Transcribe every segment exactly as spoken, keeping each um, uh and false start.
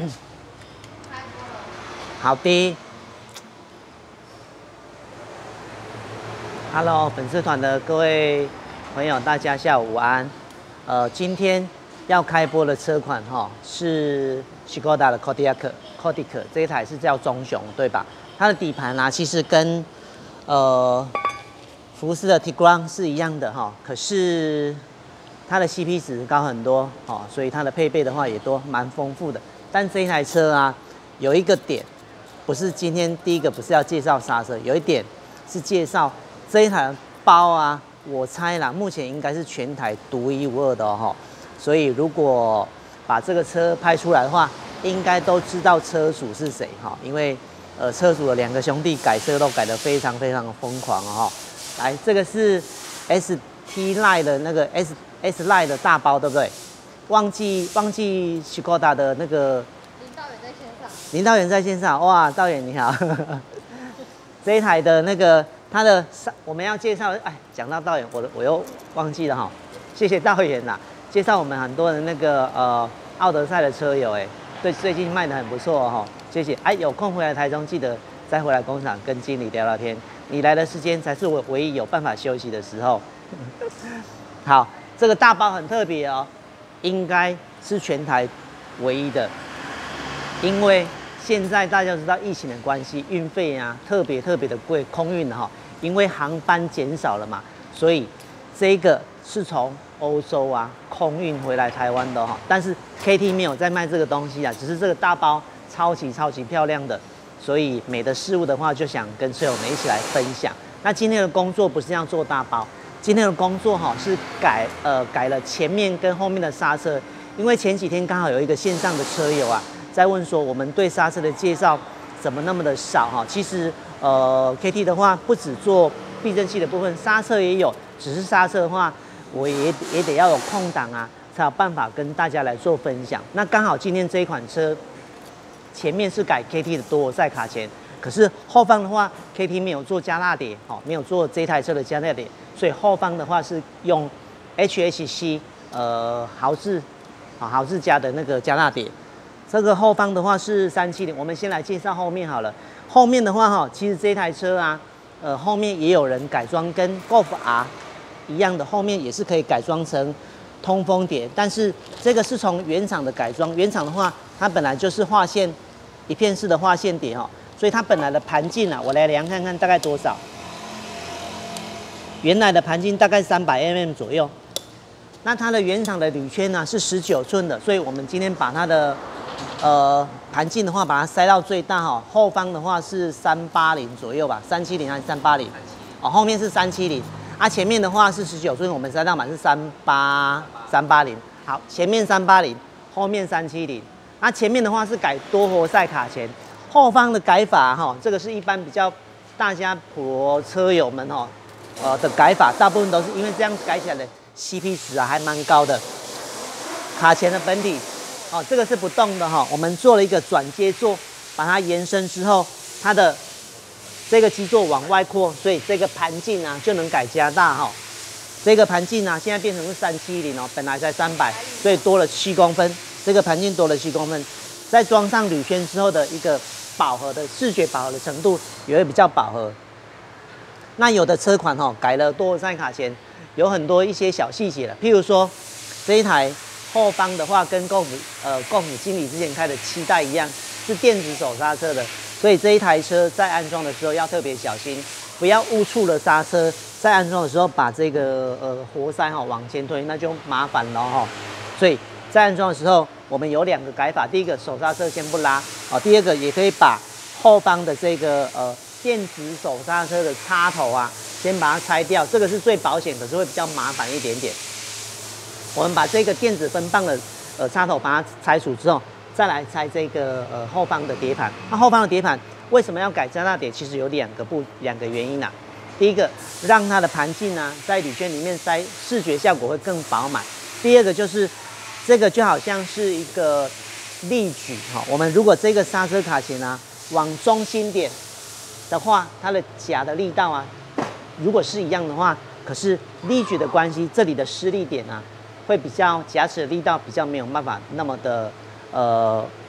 好的。Hello， 粉丝团的各位朋友，大家下午午安。呃，今天要开播的车款哈、哦、是 Škoda 的 Kodiaq，Kodiaq 这一台是叫棕熊，对吧？它的底盘啊，其实跟呃福斯的 Tiguan 是一样的哈、哦，可是它的 C P 值高很多哦，所以它的配备的话也都蛮丰富的。但这一台车啊，有一个点，不是今天第一个不是要介绍刹车，有一点是介绍。这一台包啊，我猜啦，目前应该是全台独一无二的哦。所以如果把这个车拍出来的话，应该都知道车主是谁哈。因为呃，车主的两个兄弟改车都改得非常非常的疯狂哦。来，这个是 S T Line 的那个 S S Line 的大包，对不对？忘记忘记 Škoda 的那个。 林导演在线上。 林导演在线上，哇，导演你好。这一台的那个。它的我们要介绍，哎，讲到导演，我我又忘记了哈，谢谢导演啦，介绍我们很多的那个呃奥德赛的车友，哎，对，最近卖得很不错哈，谢谢，哎，有空回来台中记得再回来工厂跟经理聊聊天，你来的时间才是我唯一有办法休息的时候。好，这个大包很特别哦，应该是全台唯一的，因为现在大家知道疫情的关系，运费啊特别特别的贵，空运哈。因为航班减少了嘛，所以这个是从欧洲啊空运回来台湾的哈。但是 K T 没有在卖这个东西啊，只是这个大包超级超级漂亮的，所以美的事物的话，就想跟车友们一起来分享。那今天的工作不是要做大包，今天的工作哈是改呃改了前面跟后面的刹车，因为前几天刚好有一个线上的车友啊在问说，我们对刹车的介绍怎么那么的少哈？其实。呃 ，K T 的话不只做避震器的部分，刹车也有。只是刹车的话，我也也得要有空档啊，才有办法跟大家来做分享。那刚好今天这一款车，前面是改 K T 的多罗赛卡钳，可是后方的话 ，K T 没有做加蜡碟，哦，没有做这台车的加蜡碟，所以后方的话是用 H H C 呃豪致啊豪致家的那个加蜡碟。这个后方的话是三七零，我们先来介绍后面好了。后面的话哈，其实这台车啊，呃，后面也有人改装跟 Golf R 一样的，后面也是可以改装成通风碟，但是这个是从原厂的改装，原厂的话，它本来就是划线一片式的划线碟哈，所以它本来的盘径啊，我来量看看大概多少。原来的盘径大概三百 mm 左右，那它的原厂的铝圈呢是十九寸的，所以我们今天把它的呃，盘径的话，把它塞到最大哈。后方的话是三八零左右吧，三七零还是三八零？哦，后面是三七零，啊，前面的话是十九寸，我们塞到满是三八三八零。好，前面三八零，后面三七零。那前面的话是改多活塞卡钳，后方的改法哈，这个是一般比较大家普罗车友们哈，呃的改法，大部分都是因为这样改起来的 C P 值啊还蛮高的。卡钳的本体。哦，这个是不动的哈，我们做了一个转接座，把它延伸之后，它的这个基座往外扩，所以这个盘径啊就能改加大哈。这个盘径啊现在变成是三七零哦，本来才三百，所以多了七公分，这个盘径多了七公分，再装上铝圈之后的一个饱和的视觉饱和的程度也会比较饱和。那有的车款哈、哦、改了多活塞卡钳，有很多一些小细节了，譬如说这一台。后方的话跟共辅呃共辅经理之前开的七代一样，是电子手刹车的，所以这一台车在安装的时候要特别小心，不要误触了刹车。在安装的时候把这个呃活塞哈、哦、往前推，那就麻烦了哈、哦。所以在安装的时候，我们有两个改法，第一个手刹车先不拉啊、哦，第二个也可以把后方的这个呃电子手刹车的插头啊，先把它拆掉，这个是最保险，可是会比较麻烦一点点。我们把这个电子分棒的呃插头把它拆除之后，再来拆这个呃后方的碟盘。那后方的碟盘为什么要改加大碟？其实有两个不两个原因啦、啊。第一个，让它的盘径呢在铝圈里面塞，视觉效果会更饱满。第二个就是这个就好像是一个力矩哈，我们如果这个刹车卡钳啊往中心点的话，它的夹的力道啊，如果是一样的话，可是力矩的关系，这里的施力点啊。会比较夹齿的力道比较没有办法那么的呃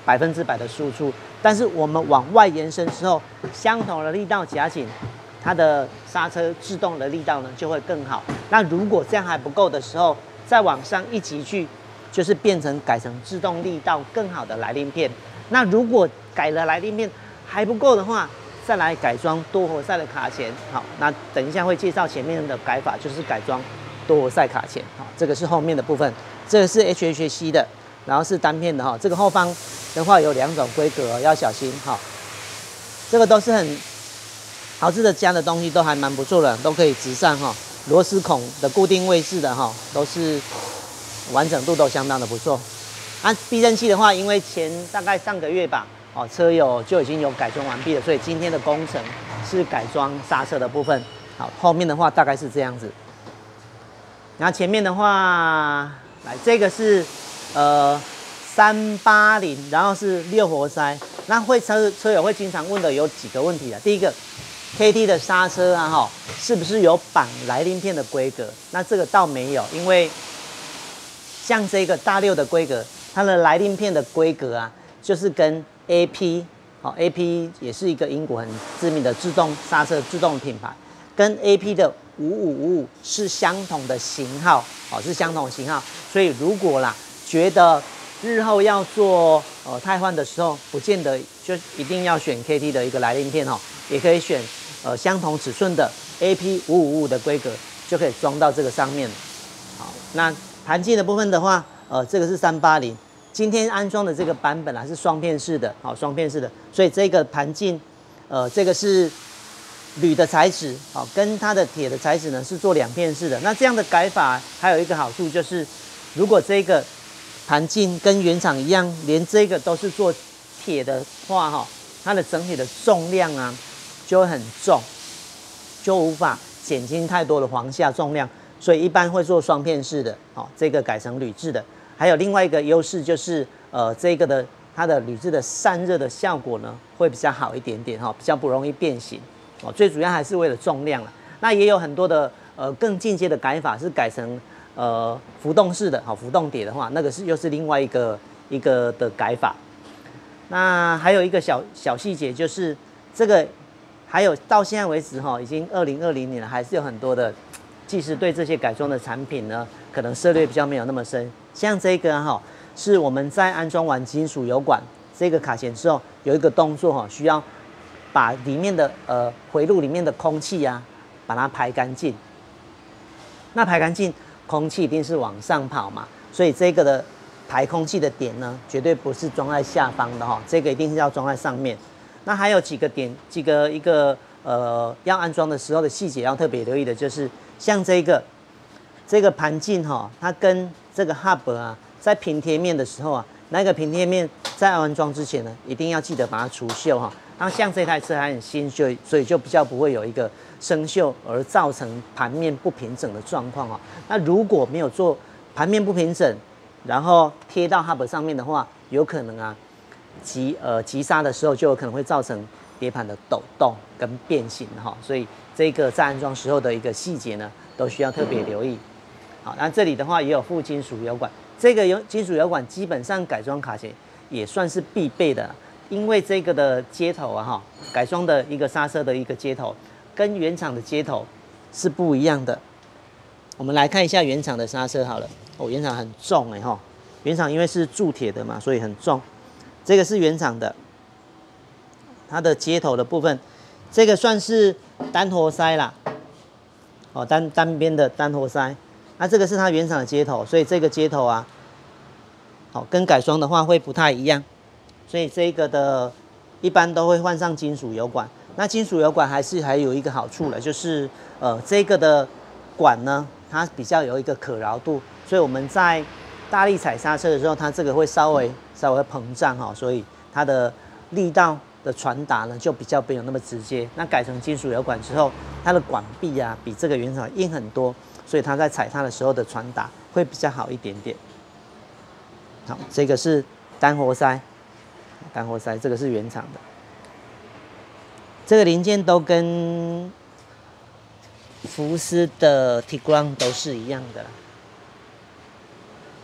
百分之百的输出。但是我们往外延伸之后，相同的力道夹紧，它的刹车制动的力道呢就会更好。那如果这样还不够的时候，再往上一级去，就是变成改成制动力道更好的来鳞片。那如果改了来鳞片还不够的话，再来改装多活塞的卡钳。好，那等一下会介绍前面的改法，就是改装多活塞卡钳。好，这个是后面的部分，这个是 H H C 的，然后是单片的哈。这个后方的话有两种规格，要小心哈。这个都是很豪致的加的东西，都还蛮不错的，都可以直上哈。螺丝孔的固定位置的哈，都是完整度都相当的不错。啊，避震器的话，因为前大概上个月吧。哦，车友就已经有改装完毕了，所以今天的工程是改装刹车的部分。好，后面的话大概是这样子。然后前面的话，来这个是呃三八零，然后是六活塞。那会车车友会经常问的有几个问题啊？第一个 ，K T 的刹车啊，哈，是不是有绑来鳞片的规格？那这个倒没有，因为像这个大六的规格，它的来鳞片的规格啊，就是跟A P 好 ，A P 也是一个英国很知名的自动刹车自动品牌，跟 A P 的五五五五是相同的型号，哦，是相同的型号。所以如果啦觉得日后要做呃汰换的时候，不见得就一定要选 K T 的一个来鳞片哦，也可以选呃相同尺寸的 A P 五五五五的规格，就可以装到这个上面。好，那盘径的部分的话，呃，这个是三八零。今天安装的这个版本啊是双片式的，好，双片式的，所以这个盘径，呃，这个是铝的材质，好，跟它的铁的材质呢是做两片式的。那这样的改法还有一个好处就是，如果这个盘径跟原厂一样，连这个都是做铁的话，哈，它的整体的重量啊就会很重，就无法减轻太多的簧下重量，所以一般会做双片式的，好，这个改成铝制的。还有另外一个优势就是，呃，这个的它的铝制的散热的效果呢会比较好一点点哈，比较不容易变形哦。最主要还是为了重量了。那也有很多的呃更进阶的改法是改成呃浮动式的，好，浮动碟的话，那个是又是另外一个一个的改法。那还有一个小小细节就是这个，还有到现在为止哈，已经二零二零年了，还是有很多的技师对这些改装的产品呢，可能涉猎比较没有那么深。像这个哈、啊，是我们在安装完金属油管这个卡钳之后，有一个动作哈，需要把里面的呃回路里面的空气啊，把它排干净。那排干净，空气一定是往上跑嘛，所以这个的排空气的点呢，绝对不是装在下方的哈，这个一定是要装在上面。那还有几个点，几个一个呃要安装的时候的细节要特别留意的，就是像这个这个盘径哈，它跟这个 hub 啊，在平贴面的时候啊，那个平贴面在安装之前呢，一定要记得把它除锈哈。那像这台车还很新，所以所以就比较不会有一个生锈而造成盘面不平整的状况哈。那如果没有做盘面不平整，然后贴到 hub 上面的话，有可能啊急呃急刹的时候就有可能会造成碟盘的抖动跟变形哈。所以这个在安装时候的一个细节呢，都需要特别留意。好，那这里的话也有附金属油管，这个有金属油管基本上改装卡钳也算是必备的，因为这个的接头啊哈，改装的一个刹车的一个接头跟原厂的接头是不一样的。我们来看一下原厂的刹车好了，哦，原厂很重哎哈，原厂因为是铸铁的嘛，所以很重。这个是原厂的，它的接头的部分，这个算是单活塞啦，哦，单单边的单活塞。那这个是它原厂的接头，所以这个接头啊，好，跟改装的话会不太一样，所以这个的一般都会换上金属油管。那金属油管还是还有一个好处了，就是呃这个的管呢，它比较有一个可挠度，所以我们在大力踩刹车的时候，它这个会稍微稍微膨胀哈，所以它的力道的传达呢就比较没有那么直接。那改成金属油管之后，它的管壁啊比这个原厂硬很多。所以它在踩踏的时候的传达会比较好一点点。好，这个是单活塞，单活塞这个是原厂的，这个零件都跟福斯的 Tiguan 都是一样的。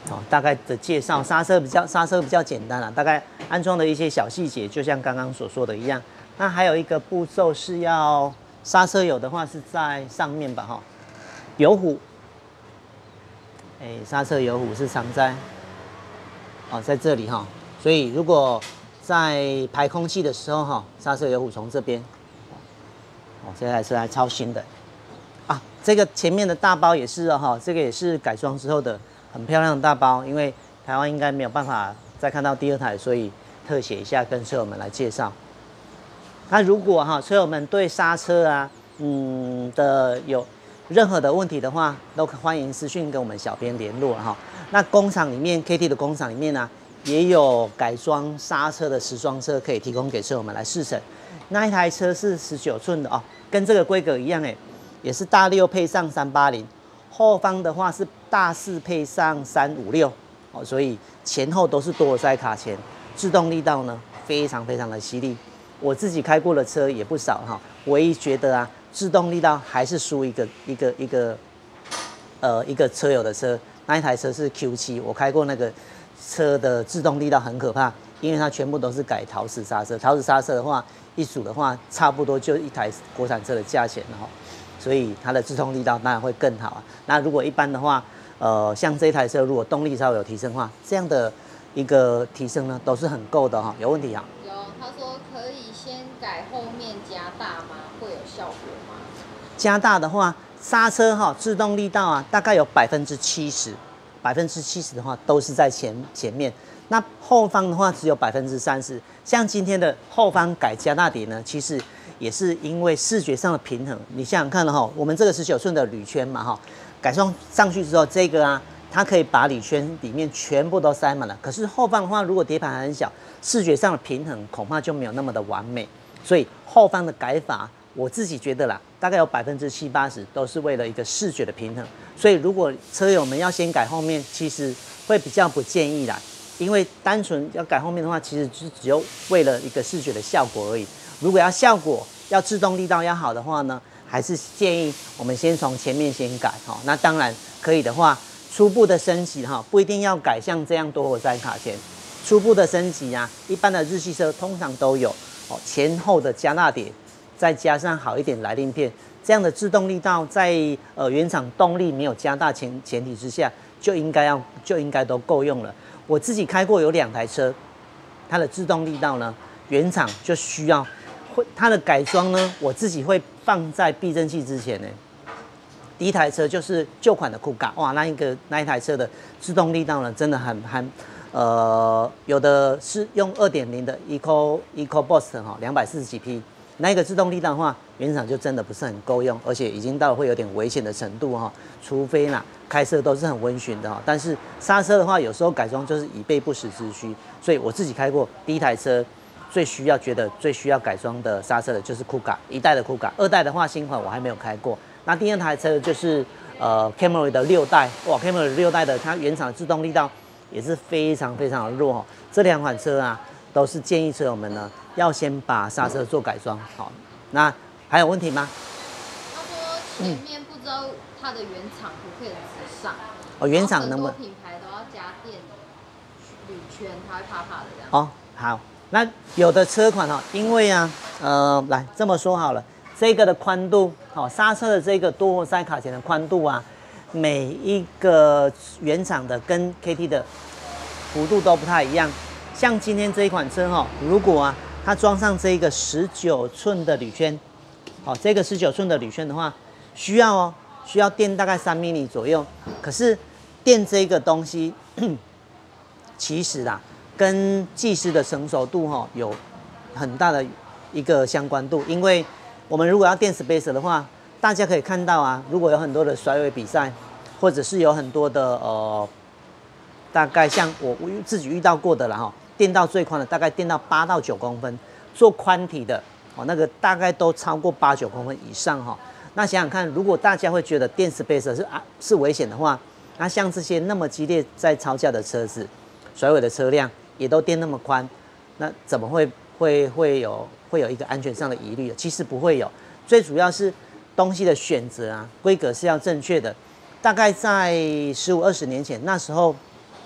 哦，大概的介绍，刹车比较刹车比较简单啦，大概安装的一些小细节，就像刚刚所说的一样。那还有一个步骤是要刹车油的话是在上面吧，哈，油壶，哎，刹车油壶是藏在哦在这里哈，所以如果在排空气的时候哈，刹车油壶从这边，哦，这台车还超新的啊，这个前面的大包也是哈，这个也是改装之后的。很漂亮的大包，因为台湾应该没有办法再看到第二台，所以特写一下跟车友们来介绍。那如果哈车友们对刹车啊，嗯的有任何的问题的话，都欢迎私讯跟我们小编联络哈。那工厂里面 K T 的工厂里面呢、啊，也有改装刹车的时装车可以提供给车友们来试乘。那一台车是十九寸的哦，跟这个规格一样哎，也是大六配上三八零。后方的话是大四配上三五六，哦，所以前后都是多尔塞卡钳，制动力道呢非常非常的犀利。我自己开过的车也不少哈，唯一觉得啊，制动力道还是输一个一个一个呃一个车友的车，那一台车是 Q 七，我开过那个车的制动力道很可怕，因为它全部都是改陶瓷刹车，陶瓷刹车的话一组的话差不多就一台国产车的价钱了哈。所以它的制动力道当然会更好啊。那如果一般的话，呃，像这台车如果动力稍微有提升的话，这样的一个提升呢，都是很够的哈。有问题啊？ 有，他说可以先改后面加大吗？会有效果吗？ 加大的话，刹车哈，制动力道啊，大概有百分之七十，百分之七十的话都是在前前面。那后方的话只有百分之三十。像今天的后方改加大碟呢，其实。也是因为视觉上的平衡，你想想看哈，我们这个十九寸的铝圈嘛哈，改装上去之后，这个啊，它可以把铝圈里面全部都塞满了。可是后方的话，如果碟盘很小，视觉上的平衡恐怕就没有那么的完美。所以后方的改法，我自己觉得啦，大概有百分之七八十都是为了一个视觉的平衡。所以如果车友们要先改后面，其实会比较不建议啦，因为单纯要改后面的话，其实就只有为了一个视觉的效果而已。如果要效果要制动力道要好的话呢，还是建议我们先从前面先改哈。那当然可以的话，初步的升级哈，不一定要改像这样多活塞卡钳。初步的升级啊，一般的日系车通常都有哦，前后的加大碟，再加上好一点来令片，这样的制动力道在呃原厂动力没有加大前前提之下，就应该要就应该都够用了。我自己开过有两台车，它的制动力道呢，原厂就需要。会它的改装呢，我自己会放在避震器之前呢。第一台车就是旧款的酷卡，哇，那一个那一台车的制动力道呢，真的很很呃，有的是用 二点零 的 Eco EcoBoost 哈，两百四十几匹，那一个制动力道的话，原厂就真的不是很够用，而且已经到了会有点危险的程度哈。除非啦，开车都是很温驯的哈，但是刹车的话，有时候改装就是以备不时之需，所以我自己开过第一台车。最需要觉得最需要改装的刹车的就是酷卡一代的酷卡，二代的话新款我还没有开过。那第二台车就是呃 Camry 的六代，哇 Camry 六代的它原厂的制动力道也是非常非常的弱哦。这两款车啊都是建议车友们呢要先把刹车做改装。好，那还有问题吗？ 他说前面不知道它的原厂可不可以直上？ 哦，原厂能不能？ 很多品牌都要加电铝圈，它会怕怕的这样。 哦，好。那有的车款哈，因为啊，呃，来这么说好了，这个的宽度，好，刹车的这个多活塞卡钳的宽度啊，每一个原厂的跟 K T 的幅度都不太一样。像今天这一款车哈，如果啊，它装上这个十九寸的铝圈，好，这个十九寸的铝圈的话，需要哦，需要电大概三毫米左右。可是电这个东西，其实啦。跟技师的成熟度哈有很大的一个相关度，因为我们如果要电 spacer 的话，大家可以看到啊，如果有很多的甩尾比赛，或者是有很多的呃，大概像我自己遇到过的啦哈，电到最宽的大概电到八到九公分，做宽体的哦，那个大概都超过八九公分以上哈。那想想看，如果大家会觉得电 spacer 是啊是危险的话，那像这些那么激烈在超价的车子，甩尾的车辆。也都电那么宽，那怎么会会会有会有一个安全上的疑虑？其实不会有，最主要是东西的选择啊，规格是要正确的。大概在十五二十年前，那时候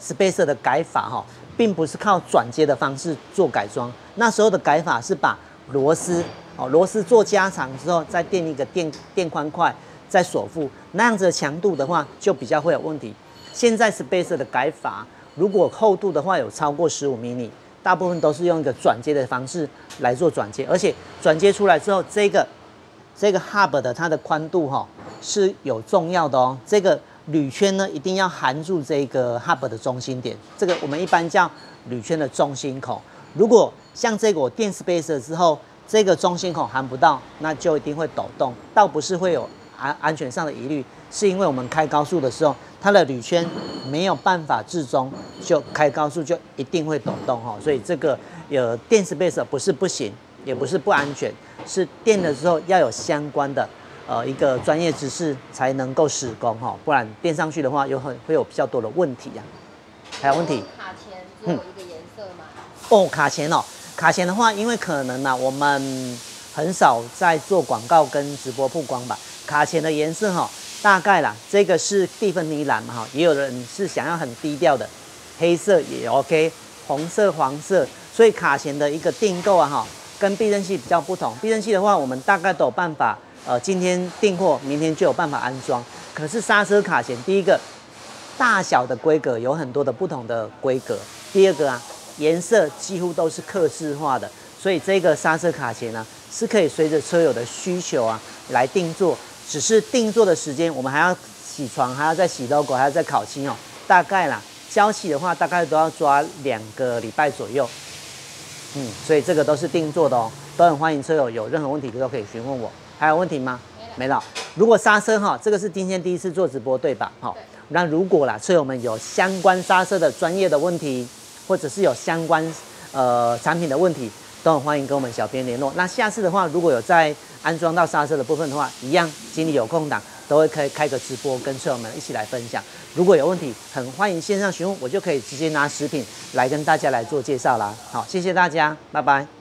Spacer 的改法哈，并不是靠转接的方式做改装，那时候的改法是把螺丝哦螺丝做加长之后，再垫一个垫垫宽块，再锁附，那样子的强度的话就比较会有问题。现在 Spacer 的改法，如果厚度的话有超过十五毫米，大部分都是用一个转接的方式来做转接，而且转接出来之后，这个这个 hub 的它的宽度哈、哦、是有重要的哦。这个铝圈呢一定要含住这个 hub 的中心点，这个我们一般叫铝圈的中心口。如果像这个我垫 Spacer 之后，这个中心口含不到，那就一定会抖动，倒不是会有安安全上的疑虑，是因为我们开高速的时候，它的铝圈没有办法置中，就开高速就一定会抖动哈。所以这个有垫 Spacer 不是不行，也不是不安全，是垫的时候要有相关的呃一个专业知识才能够施工哈，不然垫上去的话有很会有比较多的问题呀、啊。还有问题？ 卡钳只有一个颜色吗？ 哦，卡钳哦，卡钳的话，因为可能呢、啊，我们很少在做广告跟直播曝光吧。卡钳的颜色哈、哦，大概啦，这个是蒂芬尼蓝嘛哈，也有人是想要很低调的，黑色也 OK， 红色、黄色，所以卡钳的一个订购啊哈，跟避震器比较不同。避震器的话，我们大概都有办法，呃，今天订货，明天就有办法安装。可是刹车卡钳，第一个大小的规格有很多的不同的规格，第二个啊。颜色几乎都是客制化的，所以这个刹车卡钳呢是可以随着车友的需求啊来定做，只是定做的时间我们还要洗床，还要再洗 logo， 还要再烤漆哦。大概啦，交期的话大概都要抓两个礼拜左右。嗯，所以这个都是定做的哦，都很欢迎车友有任何问题都可以询问我。还有问题吗？没了。如果刹车哈，这个是今天第一次做直播对吧？好，那如果啦车友们有相关刹车的专业的问题，或者是有相关呃产品的问题，都很欢迎跟我们小编联络。那下次的话，如果有在安装到刹车的部分的话，一样经理有空档都会可以开个直播，跟车友们一起来分享。如果有问题，很欢迎线上询问，我就可以直接拿食品来跟大家来做介绍啦。好，谢谢大家，拜拜。